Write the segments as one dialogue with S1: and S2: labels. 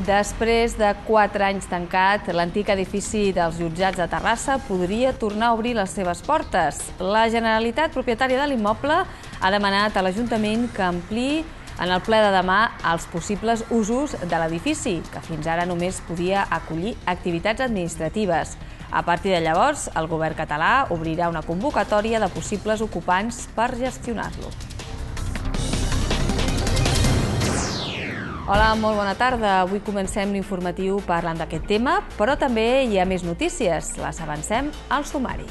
S1: Després de 4 anys tancat, l'antic edifici dels jutjats de Terrassa podria tornar a obrir les seves portes. La Generalitat, propietària de l'immoble, ha demanat a l'Ajuntament que ampliï en el ple de demà els possibles usos de l'edifici, que fins ara només podia acollir activitats administratives. A partir de llavors, el govern català obrirà una convocatòria de possibles ocupants per gestionar-lo. Hola, molt bona tarda. Avui comencem l'informatiu parlant d'aquest tema, però també hi ha més notícies. Les avancem al sumari.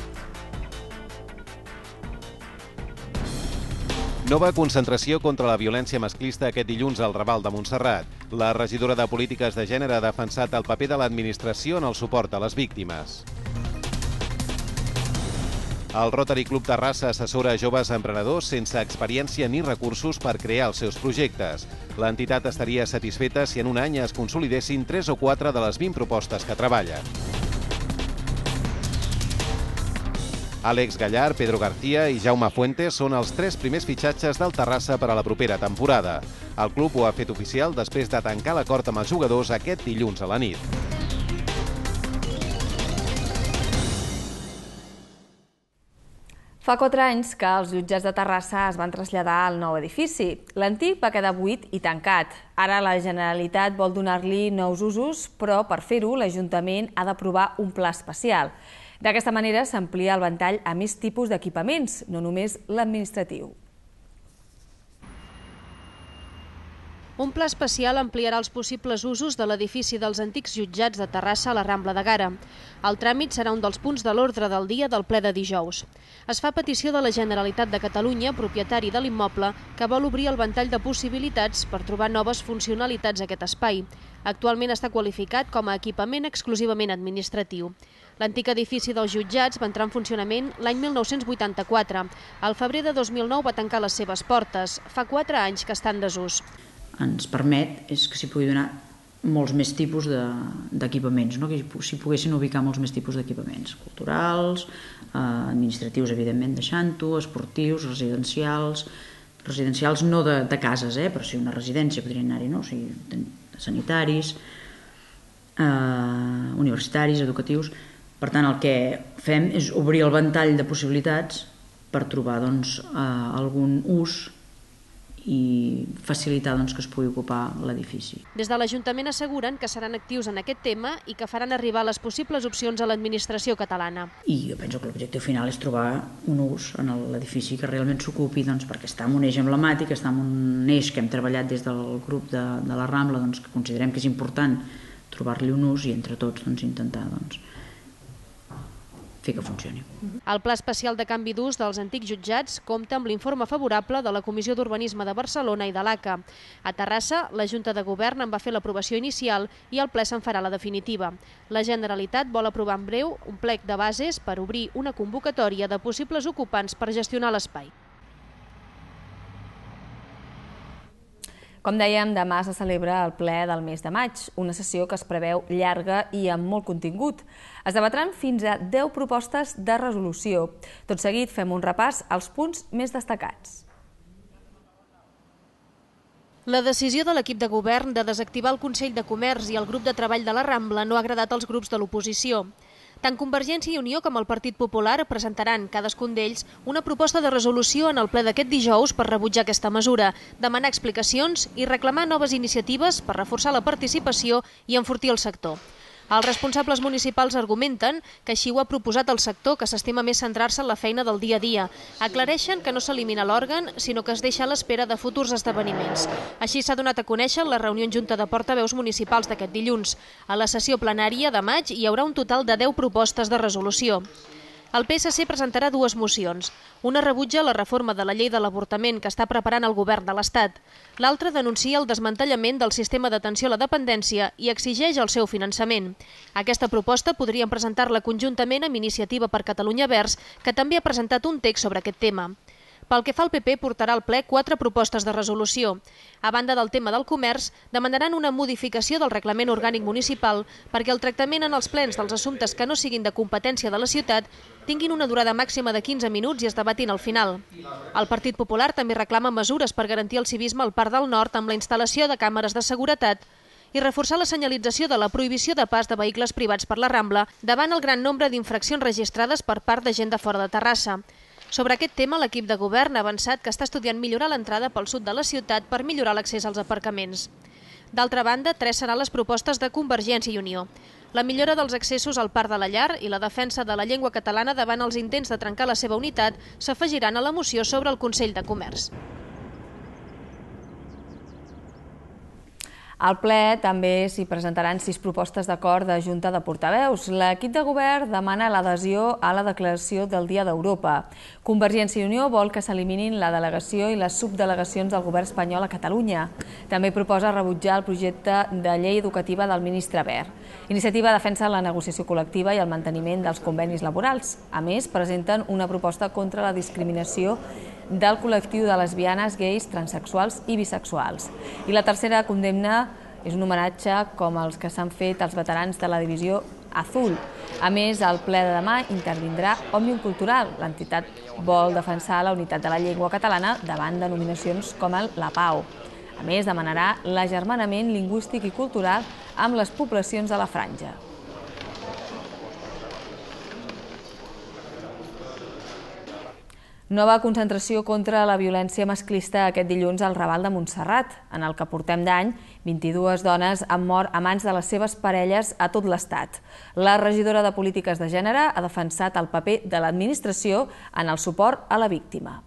S2: Nova concentració contra la violència masclista aquest dilluns al Raval de Montserrat. La regidora de Polítiques de Gènere ha defensat el paper de l'administració en el suport a les víctimes. El Rotary Club Terrassa assessora a joves emprenedors sense experiència ni recursos per crear els seus projectes. L'entitat estaria satisfeta si en un any es consolidessin 3 o 4 de les 20 propostes que treballen. Àlex Gallar, Pedro García i Jaume Fuentes són els 3 primers fitxatges del Terrassa per a la propera temporada. El club ho ha fet oficial després de tancar l'acord amb els jugadors aquest dilluns a la nit.
S1: Fa 4 anys que els jutjats de Terrassa es van traslladar al nou edifici. L'antic va quedar buit i tancat. Ara la Generalitat vol donar-li nous usos, però per fer-ho l'Ajuntament ha d'aprovar un pla especial. D'aquesta manera s'amplia el ventall a més tipus d'equipaments, no només l'administratiu.
S3: Un pla especial ampliarà els possibles usos de l'edifici dels antics jutjats de Terrassa a la Rambla de Gara. El tràmit serà un dels punts de l'ordre del dia del ple de dijous. Es fa petició de la Generalitat de Catalunya, propietari de l'immoble, que vol obrir el ventall de possibilitats per trobar noves funcionalitats a aquest espai. Actualment està qualificat com a equipament exclusivament administratiu. L'antic edifici dels jutjats va entrar en funcionament l'any 1984. Al febrer de 2009 va tancar les seves portes. Fa 4 anys que està en desús.
S4: Ens permet és que s'hi pugui donar molts més tipus d'equipaments, que s'hi poguessin ubicar molts més tipus d'equipaments, culturals, administratius, evidentment, deixant-ho, esportius, residencials no de cases, però sí una residència podrien anar-hi, o sigui, sanitaris, universitaris, educatius. Per tant, el que fem és obrir el ventall de possibilitats per trobar algun ús i facilitar que es pugui ocupar l'edifici.
S3: Des de l'Ajuntament asseguren que seran actius en aquest tema i que faran arribar les possibles opcions a l'administració catalana.
S4: I jo penso que l'objectiu final és trobar un ús en l'edifici que realment s'ocupi, perquè està en un eix emblemàtic, està en un eix que hem treballat des del grup de la Rambla, que considerem que és important trobar-li un ús i entre tots intentar fer que funcioni.
S3: El Pla Especial de Canvi d'Ús dels antics jutjats compta amb l'informe favorable de la Comissió d'Urbanisme de Barcelona i de l'ACA. A Terrassa, la Junta de Govern en va fer l'aprovació inicial i el ple se'n farà la definitiva. La Generalitat vol aprovar en breu un plec de bases per obrir una convocatòria de possibles ocupants per gestionar l'espai.
S1: Com dèiem, demà se celebra el ple del mes de maig, una sessió que es preveu llarga i amb molt contingut. Es debatran fins a 10 propostes de resolució. Tot seguit fem un repàs als punts més destacats.
S3: La decisió de l'equip de govern de desactivar el Consell de Comerç i el grup de treball de la Rambla no ha agradat als grups de l'oposició. Tant Convergència i Unió com el Partit Popular presentaran, cadascun d'ells, una proposta de resolució en el ple d'aquest dijous per rebutjar aquesta mesura, demanar explicacions i reclamar noves iniciatives per reforçar la participació i enfortir el sector. Els responsables municipals argumenten que així ho ha proposat el sector, que s'estima més centrar-se en la feina del dia a dia. Aclareixen que no s'elimina l'òrgan, sinó que es deixa a l'espera de futurs esdeveniments. Així s'ha donat a conèixer la reunió en Junta de Portaveus municipals d'aquest dilluns. A la sessió plenària de maig hi haurà un total de 10 propostes de resolució. El PSC presentarà 2 mocions. Una rebutja la reforma de la llei de l'avortament que està preparant el govern de l'Estat. L'altra denuncia el desmantellament del sistema d'atenció a la dependència i exigeix el seu finançament. Aquesta proposta podrien presentar-la conjuntament amb Iniciativa per Catalunya Verds, que també ha presentat un text sobre aquest tema. Pel que fa al PP, portarà al ple 4 propostes de resolució. A banda del tema del comerç, demanaran una modificació del reglament orgànic municipal perquè el tractament en els plens dels assumptes que no siguin de competència de la ciutat tinguin una durada màxima de 15 minuts i es debatin al final. El Partit Popular també reclama mesures per garantir el civisme al Parc del Nord amb la instal·lació de càmeres de seguretat i reforçar la senyalització de la prohibició de pas de vehicles privats per la Rambla davant el gran nombre d'infraccions registrades per part de gent de fora de Terrassa. Sobre aquest tema, l'equip de govern ha avançat que està estudiant millorar l'entrada pel sud de la ciutat per millorar l'accés als aparcaments. D'altra banda, 3 seran les propostes de Convergència i Unió. La millora dels accessos al Parc de la Llar i la defensa de la llengua catalana davant els intents de trencar la seva unitat s'afegiran a la moció sobre el Consell de Comerç.
S1: Al ple també s'hi presentaran 6 propostes d'acord de Junta de Portaveus. L'equip de govern demana l'adhesió a la declaració del Dia d'Europa. Convergència i Unió vol que s'eliminin la delegació i les subdelegacions del govern espanyol a Catalunya. També proposa rebutjar el projecte de llei educativa del ministre Wert. Iniciativa defensa la negociació col·lectiva i el manteniment dels convenis laborals. A més, presenten una proposta contra la discriminació del col·lectiu de lesbianes, gais, transexuals i bisexuals. I la tercera condemna és un homenatge com els que s'han fet als veterans de la divisió Azul. A més, al ple de demà intervindrà Òmnium Cultural. L'entitat vol defensar la unitat de la llengua catalana davant denominacions com el La Pau. A més, demanarà l'agermanament lingüístic i cultural amb les poblacions de la Franja. Nova concentració contra la violència masclista aquest dilluns al Raval de Montserrat. En el que portem d'any, 22 dones han mort a mans de les seves parelles a tot l'Estat. La regidora de Polítiques de Gènere ha defensat el paper de l'administració en el suport a la víctima.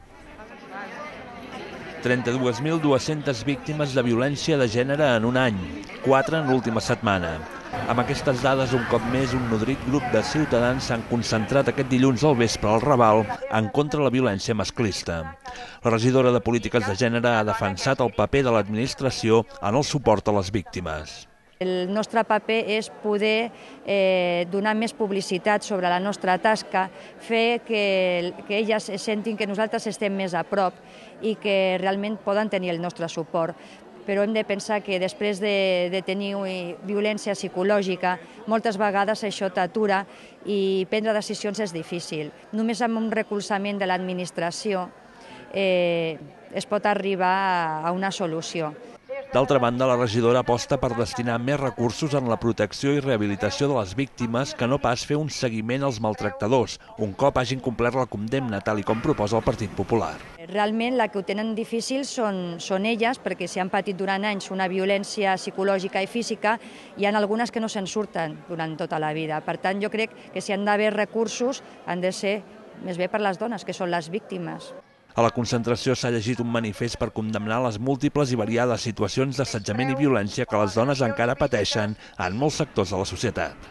S5: 32.200 víctimes de violència de gènere en un any, 4 en l'última setmana. Amb aquestes dades, un cop més, un nodrit grup de ciutadans s'han concentrat aquest dilluns al vespre al Raval en contra de la violència masclista. La regidora de Polítiques de Gènere ha defensat el paper de l'administració en el suport a les víctimes.
S6: El nostre paper és poder donar més publicitat sobre la nostra tasca, fer que elles sentin que nosaltres estem més a prop i que realment poden tenir el nostre suport. Però hem de pensar que després de tenir violència psicològica, moltes vegades això t'atura i prendre decisions és difícil. Només amb un recolzament de l'administració es pot arribar a una solució.
S5: D'altra banda, la regidora aposta per destinar més recursos en la protecció i rehabilitació de les víctimes que no pas fer un seguiment als maltractadors, un cop hagin complert la condemna, tal com proposa el Partit Popular.
S6: Realment la que ho tenen difícil són elles, perquè si han patit durant anys una violència psicològica i física, hi ha algunes que no se'n surten durant tota la vida. Per tant, jo crec que si han d'haver recursos, han de ser més bé per les dones, que són les víctimes.
S5: A la concentració s'ha llegit un manifest per condemnar les múltiples i variades situacions d'assetjament i violència que les dones encara pateixen en molts sectors de la societat.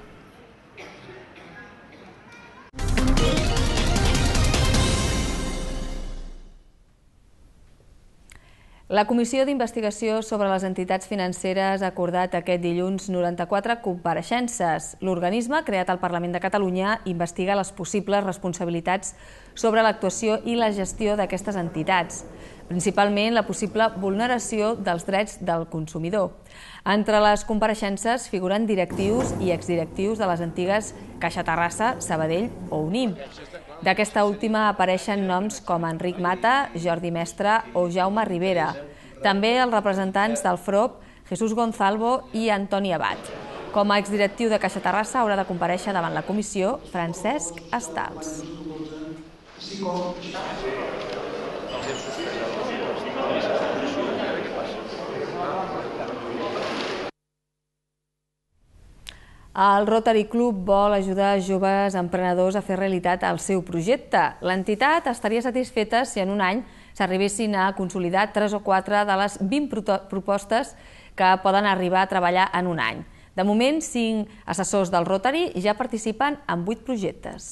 S1: La Comissió d'Investigació sobre les entitats financeres ha acordat aquest dilluns 94 compareixences. L'organisme, creat al Parlament de Catalunya, investiga les possibles responsabilitats sobre l'actuació i la gestió d'aquestes entitats, principalment la possible vulneració dels drets del consumidor. Entre les compareixences figuren directius i exdirectius de les antigues Caixa Terrassa, Sabadell o Unim. D'aquesta última apareixen noms com Enric Mata, Jordi Mestre o Jaume Rivera. També els representants del FROP, Jesús Gonzalvo i Antoni Abad. Com a exdirectiu de Caixa Terrassa haurà de comparèixer davant la comissió Francesc Estals. El Rotary Club vol ajudar joves emprenedors a fer realitat el seu projecte. L'entitat estaria satisfeta si en un any s'arribessin a consolidar 3 o 4 de les 20 propostes que poden arribar a treballar en un any. De moment, 5 assessors del Rotary ja participen en 8 projectes.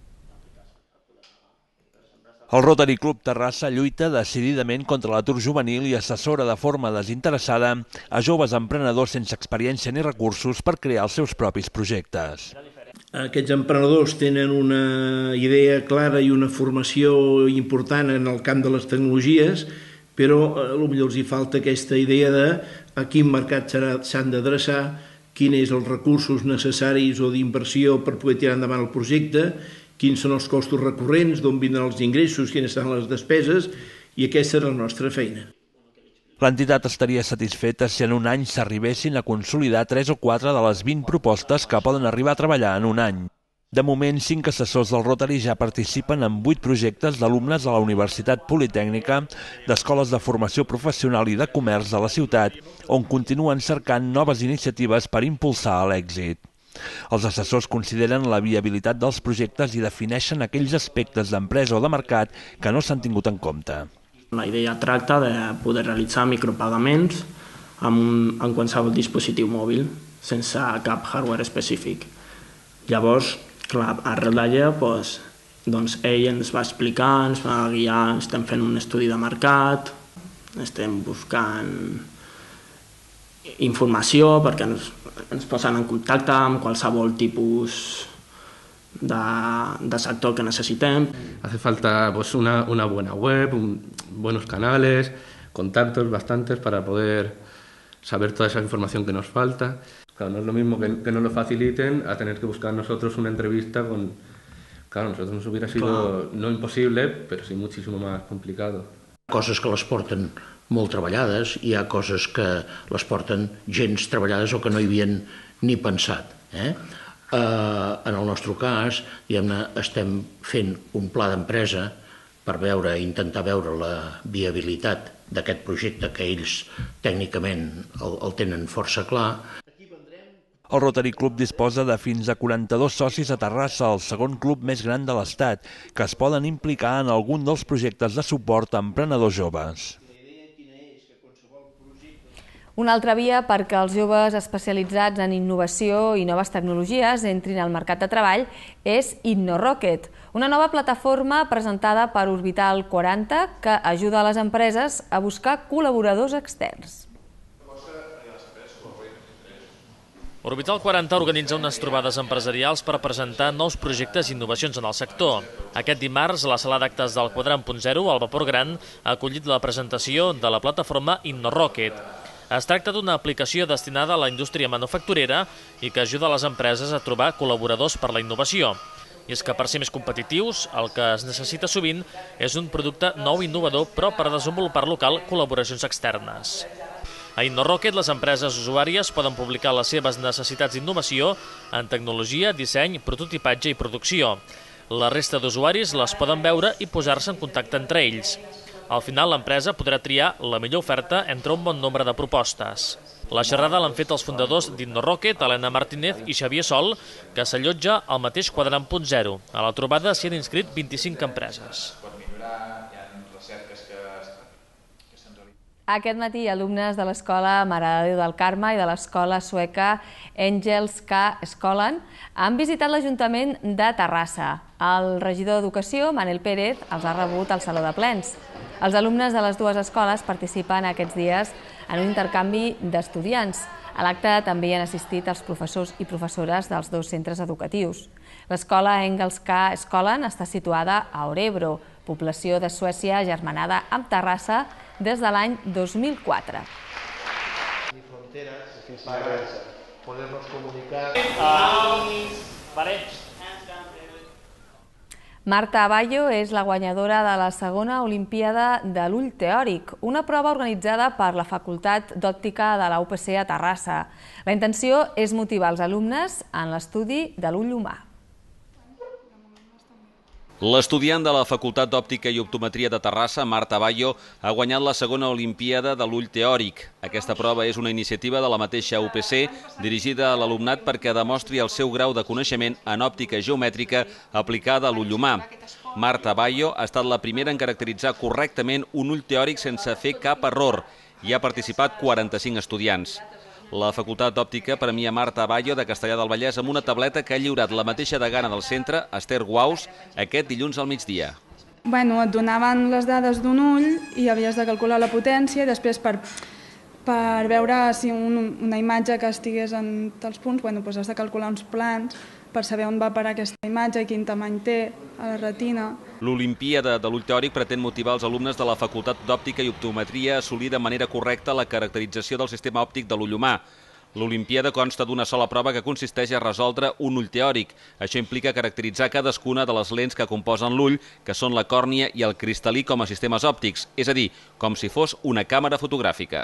S5: El Rotary Club Terrassa lluita decididament contra l'atur juvenil i assessora de forma desinteressada a joves emprenedors sense experiència ni recursos per crear els seus propis projectes.
S7: Aquests emprenedors tenen una idea clara i una formació important en el camp de les tecnologies, però potser els hi falta aquesta idea de a quin mercat s'han d'adreçar, quins són els recursos necessaris o d'inversió per poder tirar endavant el projecte, quins són els costos recurrents, d'on vindran els ingressos, quines seran les despeses, i aquesta és la nostra feina.
S5: L'entitat estaria satisfeta si en un any s'arribessin a consolidar 3 o 4 de les 20 propostes que poden arribar a treballar en un any. De moment, 5 assessors del Rotary ja participen en 8 projectes d'alumnes de la Universitat Politècnica, d'escoles de formació professional i de comerç de la ciutat, on continuen cercant noves iniciatives per impulsar l'èxit. Els assessors consideren la viabilitat dels projectes i defineixen aquells aspectes d'empresa o de mercat que no s'han tingut en compte.
S8: La idea tracta de poder realitzar micropagaments en qualsevol dispositiu mòbil, sense cap hardware específic. Llavors, clar, arrel d'allà, doncs ell ens va explicar, ens va guiar, estem fent un estudi de mercat, estem buscant informació perquè ens posen en contacte amb qualsevol tipus de sector que necesitem.
S9: Hace falta una buena web, buenos canales, contactos bastantes para poder saber toda esa información que nos falta. Claro, no es lo mismo que nos lo faciliten a tener que buscar nosotros una entrevista con... Claro, a nosotros nos hubiera sido no imposible, pero sí muchísimo más complicado.
S10: Coses que les porten molt treballades, hi ha coses que les porten gens treballades o que no hi havien ni pensat. En el nostre cas, estem fent un pla d'empresa per intentar veure la viabilitat d'aquest projecte que ells tècnicament el tenen força clar.
S5: El Rotary Club disposa de fins a 42 socis a Terrassa, el segon club més gran de l'Estat, que es poden implicar en algun dels projectes de suport a emprenedors joves.
S1: Una altra via perquè els joves especialitzats en innovació i noves tecnologies entrin al mercat de treball és InnoRocket, una nova plataforma presentada per Orbital 40 que ajuda a les empreses a buscar col·laboradors externs.
S11: Orbital 40 organitza unes trobades empresarials per presentar nous projectes i innovacions en el sector. Aquest dimarts, la sala d'actes del Quadrant.0, al Vapor Gran, ha acollit la presentació de la plataforma InnoRocket. Es tracta d'una aplicació destinada a la indústria manufacturera i que ajuda a les empreses a trobar col·laboradors per la innovació. I és que per ser més competitius, el que es necessita sovint és un producte nou i innovador, però per desenvolupar-lo cal col·laboracions externes. A InnoRocket, les empreses usuàries poden publicar les seves necessitats d'innovació en tecnologia, disseny, prototipatge i producció. La resta d'usuaris les poden veure i posar-se en contacte entre ells. Al final, l'empresa podrà triar la millor oferta entre un bon nombre de propostes. La xerrada l'han fet els fundadors d'InnoRocket, Helena Martínez i Xavier Sol, que s'allotja al mateix Quadrant.0. A la trobada s'hi han inscrit 25 empreses.
S1: Aquest matí, alumnes de l'Escola Mare de Déu del Carme i de l'Escola Sueca Engelska Skolan han visitat l'Ajuntament de Terrassa. El regidor d'Educació, Manel Pérez, els ha rebut al Saló de Plens. Els alumnes de les dues escoles participen aquests dies en un intercanvi d'estudiants. A l'acte també hi han assistit els professors i professores dels dos centres educatius. L'Escola Engelska Skolan està situada a Örebro, població de Suècia agermanada amb Terrassa des de l'any 2004. Marta Aballo és la guanyadora de la segona Olimpiada de l'Ull Teòric, una prova organitzada per la Facultat d'Òptica de la UPC a Terrassa. La intenció és motivar els alumnes en l'estudi de l'ull humà.
S12: L'estudiant de la Facultat d'Òptica i Optometria de Terrassa, Marta Aballo, ha guanyat la segona Olimpiada de l'Ull Teòric. Aquesta prova és una iniciativa de la mateixa UPC dirigida a l'alumnat perquè demostri el seu grau de coneixement en òptica geomètrica aplicada a l'ull humà. Marta Aballo ha estat la primera en caracteritzar correctament un ull teòric sense fer cap error. Hi ha participat 45 estudiants. La Facultat d'Òptica premia Marta Aballo de Castellar del Vallès amb una tableta que ha lliurat la mateixa degana del centre, Esther Guaus, aquest dilluns al migdia.
S13: Et donaven les dades d'un ull i havies de calcular la potència i després per veure si una imatge que estigués en tals punts, has de calcular uns plans per saber on va parar aquesta imatge i quin tamany té a la retina.
S12: L'Olimpiada de l'Ull Teòric pretén motivar els alumnes de la Facultat d'Òptica i Optometria a assolir de manera correcta la caracterització del sistema òptic de l'ull humà. L'Olimpiada consta d'una sola prova que consisteix a resoldre un ull teòric. Això implica caracteritzar cadascuna de les lents que composen l'ull, que són la còrnia i el cristal·lí com a sistemes òptics, és a dir, com si fos una càmera fotogràfica.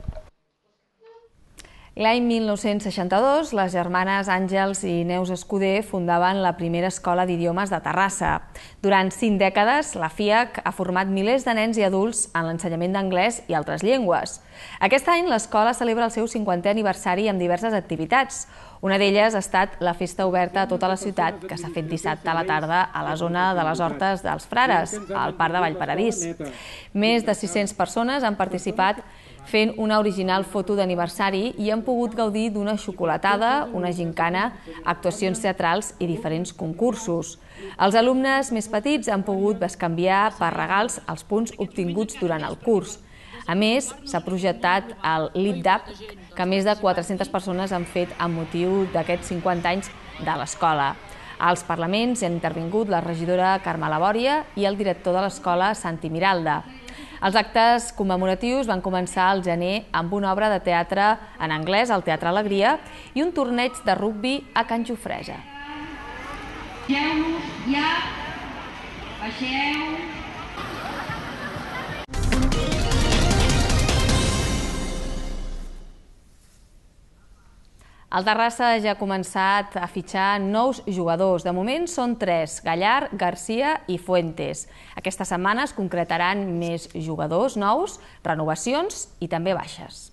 S1: L'any 1962, les germanes Àngels i Neus Escuder fundaven la primera escola d'idiomes de Terrassa. Durant 5 dècades, la FIAC ha format milers de nens i adults en l'ensenyament d'anglès i altres llengües. Aquest any, l'escola celebra el seu 50è aniversari amb diverses activitats. Una d'elles ha estat la festa oberta a tota la ciutat, que s'ha fet dissabte a la tarda a la zona de les Hortes dels Frares, al Parc de Vallparadís. Més de 600 persones han participat fent una original foto d'aniversari i han pogut gaudir d'una xocolatada, una gincana, actuacions teatrals i diferents concursos. Els alumnes més petits han pogut bescanviar per regals els punts obtinguts durant el curs. A més, s'ha projectat el Lip-Dap, que més de 400 persones han fet amb motiu d'aquests 50 anys de l'escola. Als parlaments hi han intervingut la regidora Carme Labòria i el director de l'escola, Santi Miralda. Els actes commemoratius van començar al gener amb una obra de teatre en anglès al Teatre Alegria i un torneig de rugbi a Can Jofresa.
S14: Baixeu-vos ja, baixeu.
S1: El Terrassa ja ha començat a fitxar nous jugadors. De moment són 3, Gallard, Garcia i Fuentes. Aquesta setmana es concretaran més jugadors nous, renovacions i també baixes.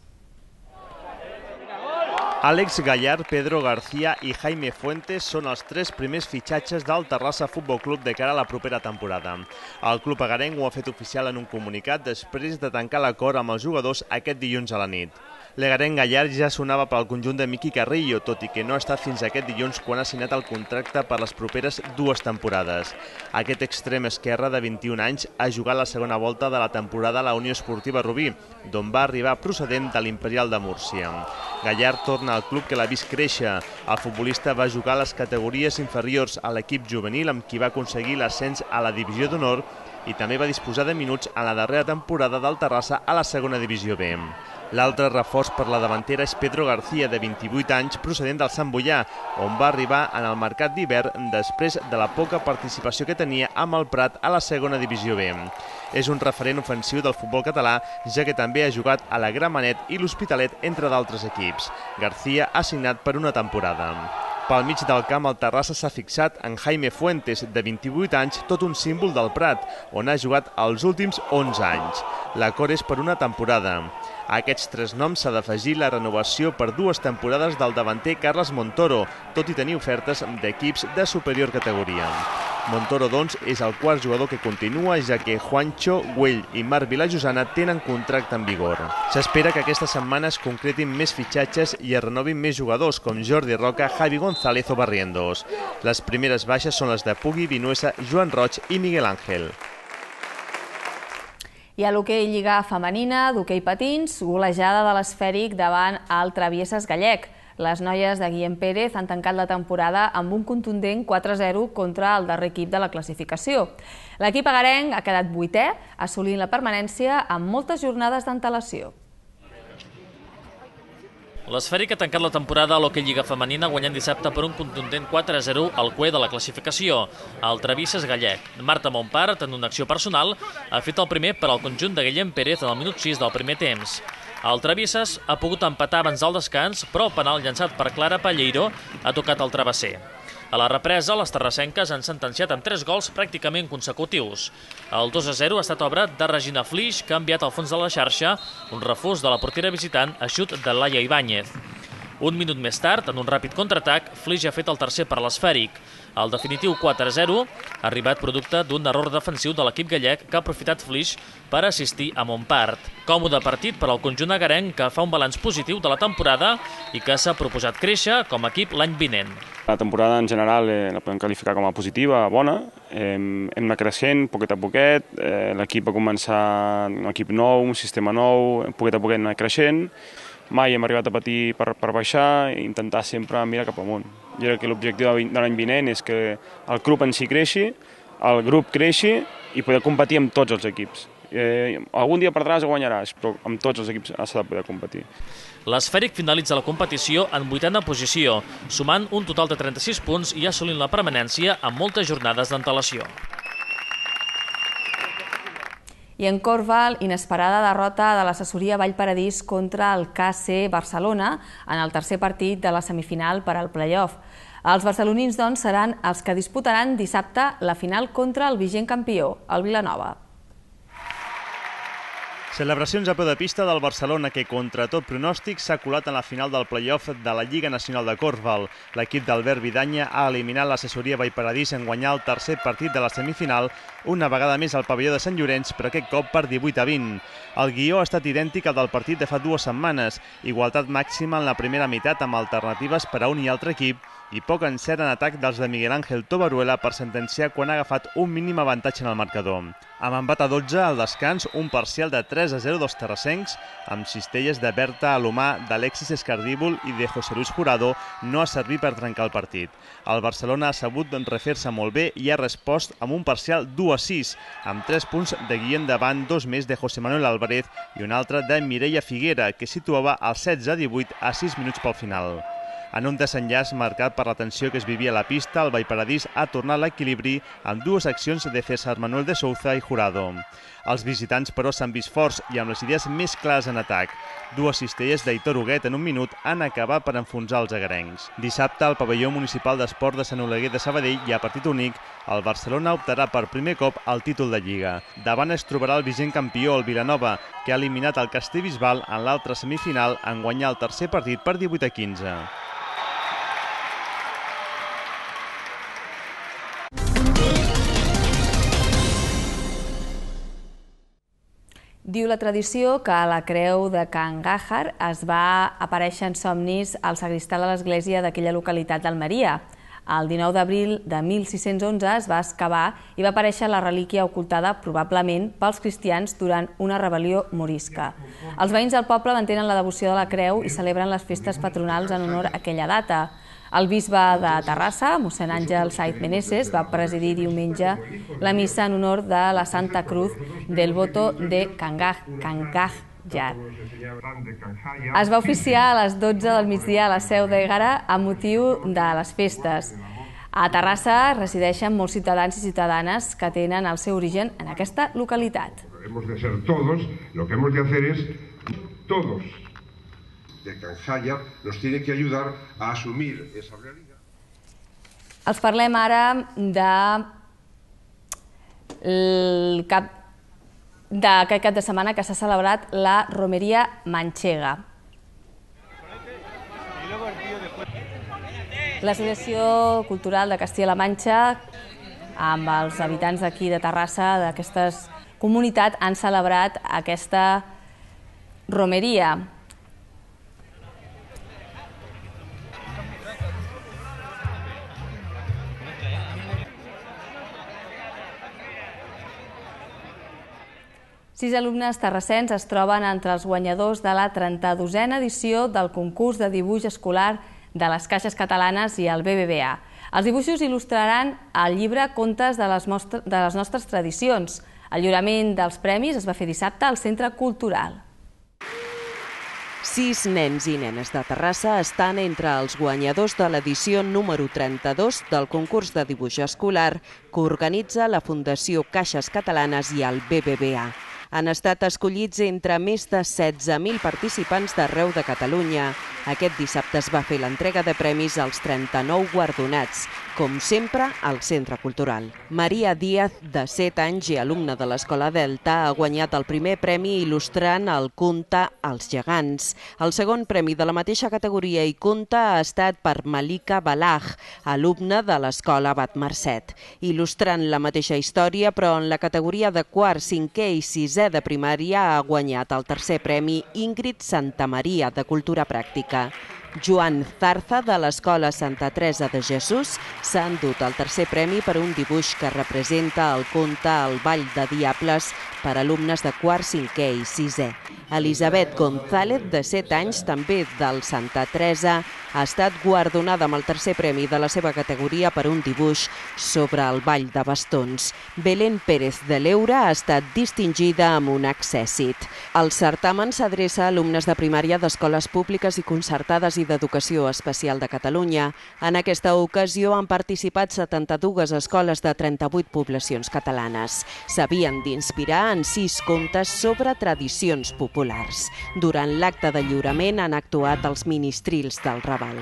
S15: Àlex Gallard, Pedro García i Jaime Fuentes són els 3 primers fitxatges del Terrassa Futbol Club de cara a la propera temporada. El club agarenc ho ha fet oficial en un comunicat després de tancar l'acord amb els jugadors aquest dilluns a la nit. L'egarenc Gallard ja sonava pel conjunt de Miqui Carrillo, tot i que no ha estat fins aquest dilluns quan ha signat el contracte per les properes 2 temporades. Aquest extrem esquerre de 21 anys ha jugat la segona volta de la temporada a la Unió Esportiva Rubí, d'on va arribar procedent de l'Imperial de Múrcia. Gallard torna al club que l'ha vist créixer. El futbolista va jugar a les categories inferiors a l'equip juvenil amb qui va aconseguir l'ascens a la Divisió d'Honor i també va disposar de minuts en la darrera temporada del Terrassa a la segona Divisió B. L'altre reforç per la davantera és Pedro García, de 28 anys, procedent del Sant Boià, on va arribar en el mercat d'hivern després de la poca participació que tenia amb el Prat a la segona Divisió B. És un referent ofensiu del futbol català, ja que també ha jugat a la Gramenet i l'Hospitalet, entre d'altres equips. García ha signat per una temporada. Pel mig del camp, el Terrassa s'ha fixat en Jaime Fuentes, de 28 anys, tot un símbol del Prat, on ha jugat els últims 11 anys. L'acord és per una temporada. A aquests 3 noms s'ha d'afegir la renovació per 2 temporades del davanter Carles Montoro, tot i tenir ofertes d'equips de superior categoria. Montoro, doncs, és el quart jugador que continua, ja que Juancho, Güell i Marc Vilajosana tenen contracte en vigor. S'espera que aquesta setmana es concretin més fitxatges i es renovin més jugadors, com Jordi Roca, Javi González o Barrientos. Les primeres baixes són les de Pugui, Vinuesa, Joan Roig i Miguel Ángel.
S1: I a l'hoquei Lliga femenina d'hoquei patins, golejada de l'Esfèric davant el Travieses Gallec. Les noies de Guillem Pérez han tancat la temporada amb un contundent 4-0 contra el darrer equip de la classificació. L'equip agarenc ha quedat 8è, assolint la permanència amb moltes jornades d'antelació.
S11: L'Esfèric ha tancat la temporada a l'hoquei Lliga femenina guanyant dissabte per un contundent 4-0 al cué de la classificació, el Travieses Gallec. Marta Montpart, en una acció personal, ha fet el primer per al conjunt de Guillem Pérez en el minut 6 del primer temps. El Travieses ha pogut empatar abans del descans, però el penal llançat per Clara Palleiro ha tocat el travesser. A la represa, les terrassenques han sentenciat amb 3 gols pràcticament consecutius. El 2-0 ha estat obra de Regina Flix, que ha enviat al fons de la xarxa un refús de la portera visitant a xut de Laia Ibáñez. Un minut més tard, en un ràpid contraatac, Flix ha fet el tercer per l'Esfèric. El definitiu 4-0 ha arribat producte d'un error defensiu de l'equip gallec que ha aprofitat Flix per assistir a Montpart. Còmode partit per al conjunt agarenc, que fa un balanç positiu de la temporada i que s'ha proposat créixer com a equip l'any vinent.
S16: La temporada en general la podem qualificar com a positiva, bona. Hem anat creixent, poquet a poquet. L'equip va començar un equip nou, un sistema nou, poquet a poquet hem anat creixent. Mai hem arribat a patir per baixar i intentar sempre mirar cap amunt. Jo crec que l'objectiu de l'any vinent és que el club en si creixi, el grup creixi i poder competir amb tots els equips. algun dia perdràs o guanyaràs, però amb tots els equips s'ha de poder competir.
S11: L'Esfèric finalitza la competició en 8a posició, sumant un total de 36 punts i assolint la permanència amb moltes jornades d'antelació.
S1: I en Corval, inesperada derrota de l'assessoria Vallparadís contra el KC Barcelona en el tercer partit de la semifinal per al play-off. Els barcelonins, doncs, seran els que disputaran dissabte la final contra el vigent campió, el Vilanova.
S15: Celebracions a peu de pista del Barcelona que, contra tot pronòstic, s'ha colat en la final del play-off de la Lliga Nacional de Corfball. L'equip d'Albert Vidanya ha eliminat l'assessoria Vallparadís en guanyar el tercer partit de la semifinal, una vegada més al pavelló de Sant Llorenç, però aquest cop per 18-20. El guió ha estat idèntic al del partit de fa 2 setmanes, igualtat màxima en la primera meitat amb alternatives per a un i altre equip i poc encert en atac dels de Miguel Ángel Tobaruela per sentenciar quan ha agafat un mínim avantatge en el marcador. Amb empat a 12, al descans, un parcial de 3-0 dels terrassencs, amb cistelles de Berta Alomà, d'Alexis Escardíbol i de José Luis Jurado, no ha servit per trencar el partit. El Barcelona ha sabut refer-se molt bé i ha respost amb un parcial 2-6, amb 3 punts de Guillem davant, 2 més de José Manuel Álvarez i un altre de Mireia Figuera, que situava el 16-18 a 6 minuts pel final. En un desenllaç marcat per la tensió que es vivia a la pista, el Vallparadís ha tornat l'equilibri amb 2 accions de César Manuel de Souza i Jurado. Els visitants, però, s'han vist forts i amb les idees més clares en atac. 2 cistelles d'Aitor Huguet en un minut han acabat per enfonsar els agarencs. Dissabte, al pavelló municipal d'esport de Sant Oleguer de Sabadell i a partit únic, el Barcelona optarà per primer cop al títol de Lliga. Davant es trobarà el vigent campió, el Vilanova, que ha eliminat el Castellbisbal en l'altra semifinal en guanyar el tercer partit per 18-15.
S1: Diu la tradició que a la creu de Can Gàjar es va aparèixer en somnis el sagristà de l'església d'aquella localitat d'Almeria. El 19 d'abril de 1611 es va excavar i va aparèixer la relíquia ocultada probablement pels cristians durant una rebel·lió morisca. Els veïns del poble mantenen la devoció de la creu i celebren les festes patronals en honor a aquella data. El bisbe de Terrassa, mossèn Àngel Saiz Meneses, va presidir diumenge la missa en honor de la Santa Cruz del Voto de Can Gàjar. Es va oficiar a les 12 del migdia a la seu d'Ègara amb motiu de les festes. A Terrassa resideixen molts ciutadans i ciutadanes que tenen el seu origen en aquesta localitat.
S17: Hemos de ser todos, lo que hemos de hacer es todos de Can Gàjar nos tiene que ayudar a asumir esa realidad.
S1: Els parlem ara d'aquest cap de setmana que s'ha celebrat la Romeria Manchega. L'Associació Cultural de Castilla-La Manxa, amb els habitants d'aquí de Terrassa, d'aquesta comunitat, han celebrat aquesta romeria. Sis alumnes terrassens es troben entre els guanyadors de la 32a edició del concurs de dibuix escolar de les Caixes Catalanes i el BBVA. Els dibuixos il·lustraran el llibre Contes de les nostres tradicions. El lliurament dels premis es va fer dissabte al Centre Cultural.
S18: 6 nens i nenes de Terrassa estan entre els guanyadors de l'edició número 32 del concurs de dibuix escolar que organitza la Fundació Caixes Catalanes i el BBVA. Han estat escollits entre més de 16.000 participants d'arreu de Catalunya. Aquest dissabte es va fer l'entrega de premis als 39 guardonats, com sempre al Centre Cultural. Maria Díaz, de 7 anys i alumna de l'Escola Delta, ha guanyat el primer premi il·lustrant el conte Els gegants. El segon premi de la mateixa categoria i conte ha estat per Malika Balaj, alumna de l'Escola Bat Mercet. Il·lustrant la mateixa història, però en la categoria de quart, cinquè i sisè de primària ha guanyat el tercer premi Ingrid Santamaria, de Cultura Pràctica. Joan Zarza, de l'Escola Santa Teresa de Jesús, s'ha endut el tercer premi per un dibuix que representa el conte El Ball de Diables per alumnes de quart, cinquè i sisè. Elisabet González, de 7 anys, també del Santa Teresa, ha estat guardonada amb el tercer premi de la seva categoria per un dibuix sobre el ball de bastons. Belén Pérez de l'Eure ha estat distingida amb un accèssit. El certamen s'adreça a alumnes de primària d'escoles públiques i concertades i d'Educació Especial de Catalunya. En aquesta ocasió han participat 72 escoles de 38 poblacions catalanes. S'havien d'inspirar en 6 contes sobre tradicions populars. Durant l'acte de lliurament han actuat els ministrils del Raval.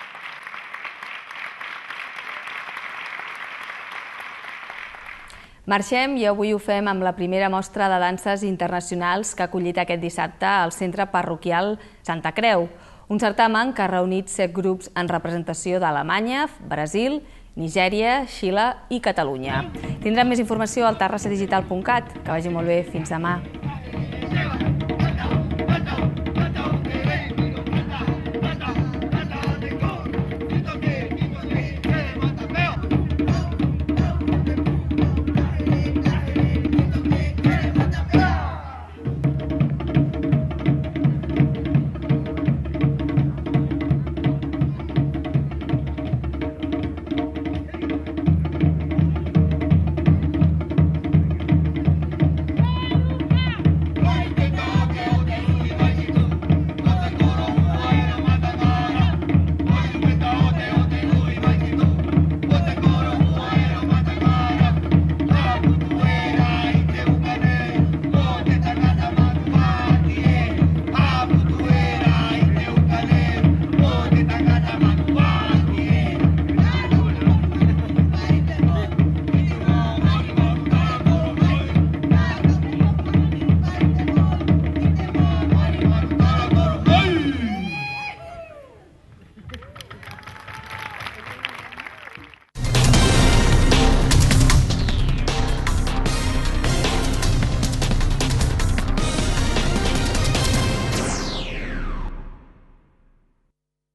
S1: Marxem i avui ho fem amb la primera mostra de danses internacionals que ha acollit aquest dissabte al Centre Parroquial Santa Creu. Un certamen que ha reunit 7 grups en representació d'Alemanya, Brasil, Nigèria, Xile i Catalunya. Tindrem més informació al terrassadigital.cat. Que vagi molt bé. Fins demà.